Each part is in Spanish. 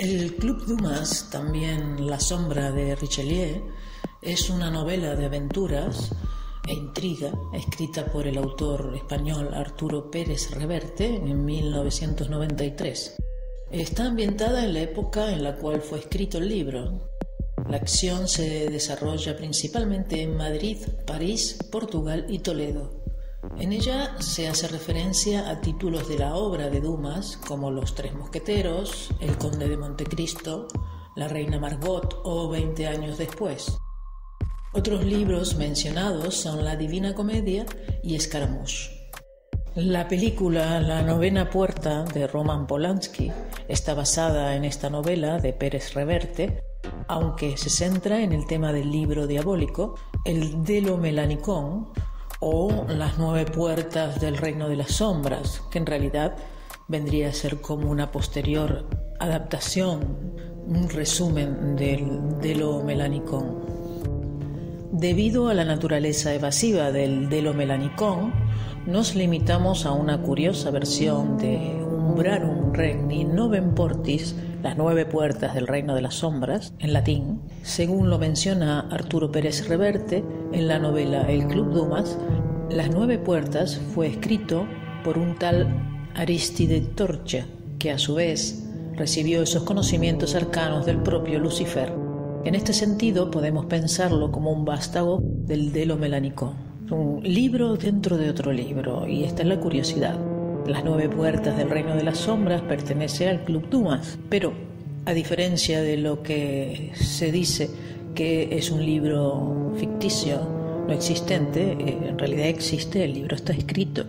El Club Dumas, también La sombra de Richelieu, es una novela de aventuras e intriga escrita por el autor español Arturo Pérez Reverte en 1993. Está ambientada en la época en la cual fue escrito el libro. La acción se desarrolla principalmente en Madrid, París, Portugal y Toledo. En ella se hace referencia a títulos de la obra de Dumas como Los Tres Mosqueteros, El Conde de Montecristo, La Reina Margot o 20 años después. Otros libros mencionados son La Divina Comedia y Escaramouche. La película La Novena Puerta de Roman Polanski está basada en esta novela de Pérez Reverte, aunque se centra en el tema del libro diabólico, el Delomelanicón, o Las Nueve Puertas del Reino de las Sombras, que en realidad vendría a ser como una posterior adaptación, un resumen del Delomelanicón. Debido a la naturaleza evasiva del Delomelanicón, nos limitamos a una curiosa versión de Umbrarum Regni Novem Portis, Las Nueve Puertas del Reino de las Sombras, en latín. Según lo menciona Arturo Pérez Reverte en la novela El Club Dumas, Las Nueve Puertas fue escrito por un tal Aristide Torcha, que a su vez recibió esos conocimientos arcanos del propio Lucifer. En este sentido podemos pensarlo como un vástago del Delomelanicón, un libro dentro de otro libro, y esta es la curiosidad. Las Nueve Puertas del Reino de las Sombras pertenece al Club Dumas, pero a diferencia de lo que se dice que es un libro ficticio, no existente, en realidad existe, el libro está escrito.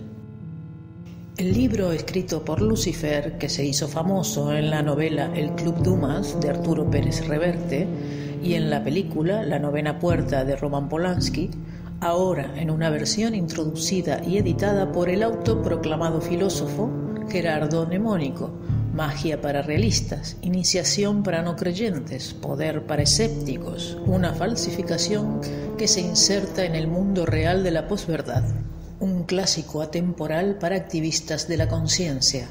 El libro escrito por Lucifer, que se hizo famoso en la novela El Club Dumas de Arturo Pérez Reverte y en la película La Novena Puerta de Roman Polanski, ahora en una versión introducida y editada por el autoproclamado filósofo Gerardo Mnemónico, Magia para realistas, iniciación para no creyentes, poder para escépticos, una falsificación que se inserta en el mundo real de la posverdad, un clásico atemporal para activistas de la conciencia.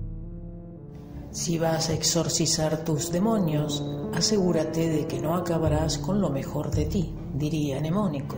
Si vas a exorcizar tus demonios, asegúrate de que no acabarás con lo mejor de ti, diría Mnemónico.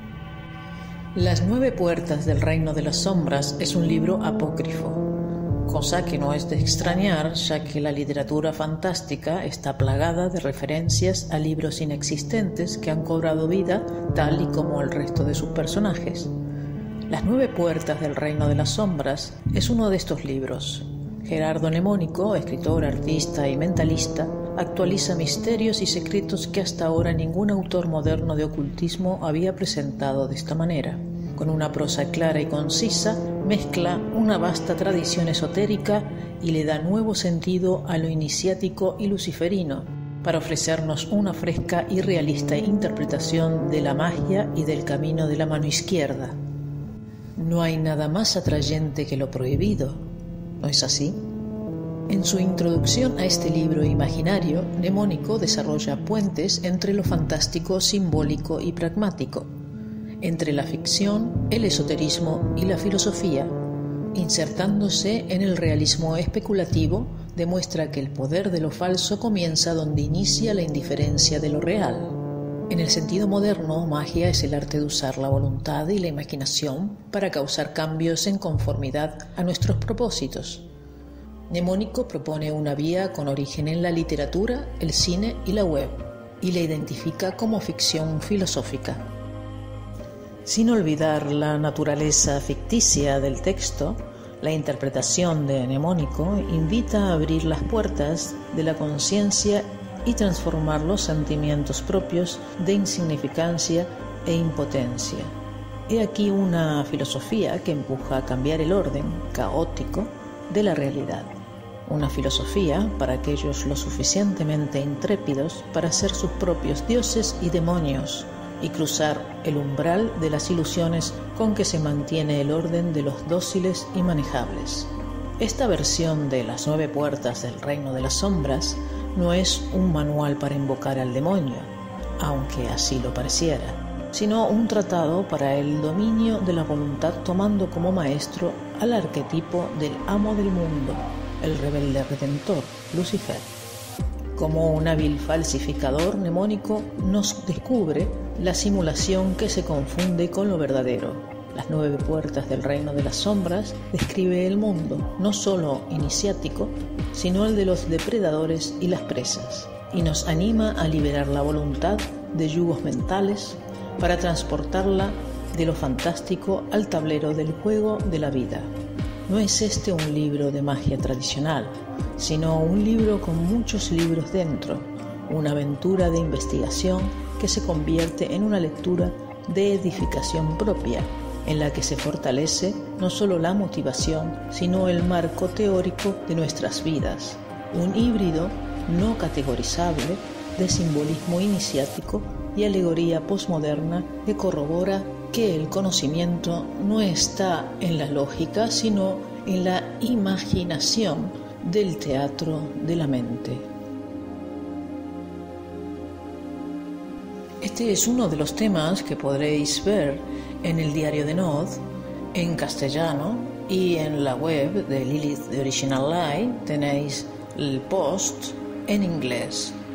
Las Nueve Puertas del Reino de las Sombras es un libro apócrifo, cosa que no es de extrañar, ya que la literatura fantástica está plagada de referencias a libros inexistentes que han cobrado vida tal y como el resto de sus personajes. Las Nueve Puertas del Reino de las Sombras es uno de estos libros. Gerardo Mnemónico, escritor, artista y mentalista, actualiza misterios y secretos que hasta ahora ningún autor moderno de ocultismo había presentado de esta manera. Con una prosa clara y concisa, mezcla una vasta tradición esotérica y le da nuevo sentido a lo iniciático y luciferino, para ofrecernos una fresca y realista interpretación de la magia y del camino de la mano izquierda. No hay nada más atrayente que lo prohibido, ¿no es así? En su introducción a este libro imaginario, Mnemónico desarrolla puentes entre lo fantástico, simbólico y pragmático, entre la ficción, el esoterismo y la filosofía. Insertándose en el realismo especulativo, demuestra que el poder de lo falso comienza donde inicia la indiferencia de lo real. En el sentido moderno, magia es el arte de usar la voluntad y la imaginación para causar cambios en conformidad a nuestros propósitos. Mnemónico propone una vía con origen en la literatura, el cine y la web, y la identifica como ficción filosófica. Sin olvidar la naturaleza ficticia del texto, la interpretación de Mnemónico invita a abrir las puertas de la conciencia y transformar los sentimientos propios de insignificancia e impotencia. He aquí una filosofía que empuja a cambiar el orden caótico de la realidad. Una filosofía para aquellos lo suficientemente intrépidos para ser sus propios dioses y demonios y cruzar el umbral de las ilusiones con que se mantiene el orden de los dóciles y manejables. Esta versión de Las Nueve Puertas del Reino de las Sombras no es un manual para invocar al demonio, aunque así lo pareciera, sino un tratado para el dominio de la voluntad, tomando como maestro al arquetipo del amo del mundo, el rebelde redentor, Lucifer. Como un hábil falsificador mnemónico nos descubre la simulación que se confunde con lo verdadero. Las 9 puertas del reino de las sombras describe el mundo, no solo iniciático, sino el de los depredadores y las presas, y nos anima a liberar la voluntad de yugos mentales para transportarla de lo fantástico al tablero del juego de la vida. No es este un libro de magia tradicional, sino un libro con muchos libros dentro, una aventura de investigación que se convierte en una lectura de edificación propia, en la que se fortalece no solo la motivación, sino el marco teórico de nuestras vidas, un híbrido no categorizable de simbolismo iniciático y alegoría posmoderna que corrobora que el conocimiento no está en la lógica, sino en la imaginación del teatro de la mente. Este es uno de los temas que podréis ver en el diario de Nod en castellano, y en la web de Lilith The Original Lie tenéis el post en inglés.